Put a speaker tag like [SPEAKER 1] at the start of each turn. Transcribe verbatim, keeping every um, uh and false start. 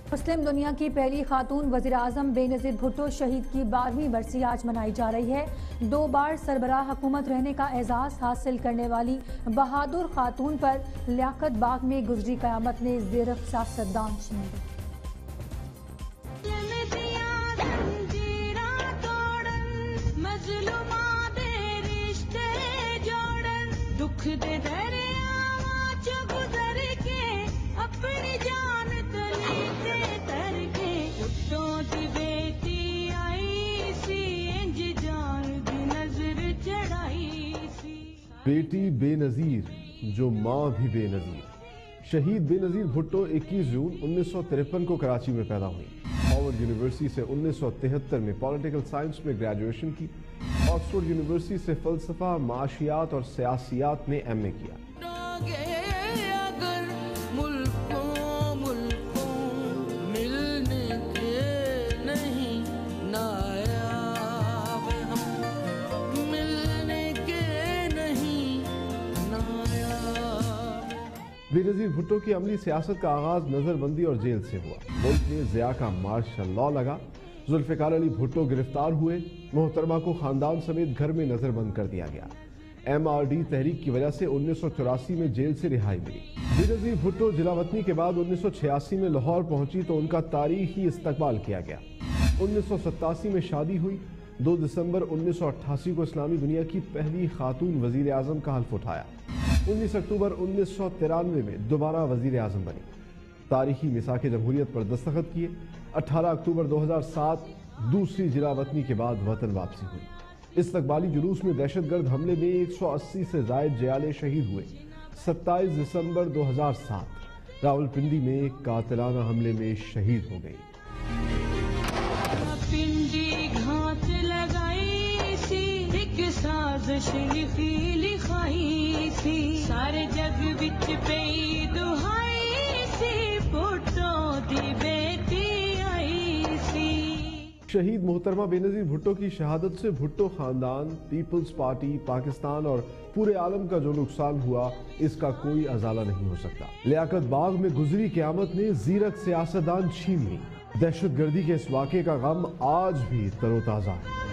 [SPEAKER 1] مسلم دنیا کی پہلی خاتون وزیر اعظم بے نظیر بھٹو شہید کی بارہویں برسی آج منائی جا رہی ہے۔ دو بار سربراہ حکومت رہنے کا اعزاز حاصل کرنے والی بہادر خاتون پر لیاقت باغ میں گزری قیامت نے زیرک سیاستدان چھین لی۔
[SPEAKER 2] بیٹی بے نظیر جو ماں بھی بے نظیر۔ شہید بے نظیر بھٹو اکیس جون انیس سو ترپن کو کراچی میں پیدا ہوئی۔ ہارورڈ یونیورسٹی سے انیس سو تہتر میں پولیٹیکل سائنس میں گریجویشن کی۔ آکسفورڈ یونیورسٹی سے فلسفہ، معاشیات اور سیاسیات میں ایم اے کیا۔ بے نظیر بھٹو کی عملی سیاست کا آغاز نظر بندی اور جیل سے ہوا۔ ملک میں ضیاء کا مارشل لاء لگا۔ ذوالفقار علی بھٹو گرفتار ہوئے۔ محترمہ کو خاندان سمیت گھر میں نظر بند کر دیا گیا۔ ایم آر ڈی تحریک کی وجہ سے انیس سو چوراسی میں جیل سے رہائی ملی۔ بے نظیر بھٹو جلا وطنی کے بعد انیس سو چھیاسی میں لاہور پہنچی تو ان کا تاریخی استقبال کیا گیا۔ انیس سو ستاسی میں شادی ہوئی۔ دو دسمبر انیس سو اٹھاسی کو اسلامی دنیا کی پہلی خاتون وزیر اعظم کا حلف اٹھایا۔ انیس اکتوبر انیس سو ترانوے میں دوبارہ وزیر اعظم بنی۔ تاریخی میثاق جمہوریت پر دستخط کیے۔ اٹھارہ اکتوبر دو ہزار سات دوسری جلا وطنی کے بعد وطن واپسی ہوئی۔ استقبالی جلوس میں دہشت گرد حملے میں ایک سو اسی سے زائد جیالے شہید ہوئے۔ ستائیس دسمبر دو ہزار سات راول پنڈی میں ایک قاتلانہ حملے میں شہید ہو گئی۔
[SPEAKER 3] سارے جگ وچ پئی دہائی سی بھٹو دی بیٹی آئی سی۔
[SPEAKER 2] شہید محترمہ بے نظیر بھٹو کی شہادت سے بھٹو خاندان، پیپلز پارٹی، پاکستان اور پورے عالم کا جو نقصان ہوا اس کا کوئی ازالہ نہیں ہو سکتا۔ لیاقت باغ میں گزری قیامت نے زیرک سیاستدان چھین لی۔ دہشت گردی کے اس واقعے کا غم آج بھی تر و تازہ ہے۔